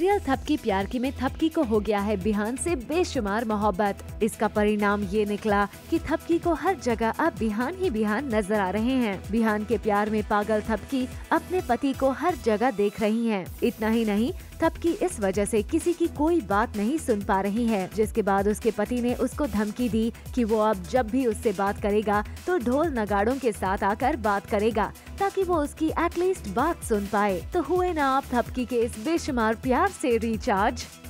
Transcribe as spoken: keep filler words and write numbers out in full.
Serial थपकी प्यार की में थपकी को हो गया है बिहान से बेशुमार मोहब्बत। इसका परिणाम ये निकला कि थपकी को हर जगह अब बिहान ही बिहान नजर आ रहे हैं। बिहान के प्यार में पागल थपकी अपने पति को हर जगह देख रही हैं। इतना ही नहीं, थपकी इस वजह से किसी की कोई बात नहीं सुन पा रही है, जिसके बाद उसके पति ने उसको धमकी दी कि वो अब जब भी उससे बात करेगा तो ढोल नगाड़ों के साथ आकर बात करेगा ताकि वो उसकी एटलीस्ट बात सुन पाए। तो हुए ना आप थपकी के इस बेशुमार प्यार से रिचार्ज।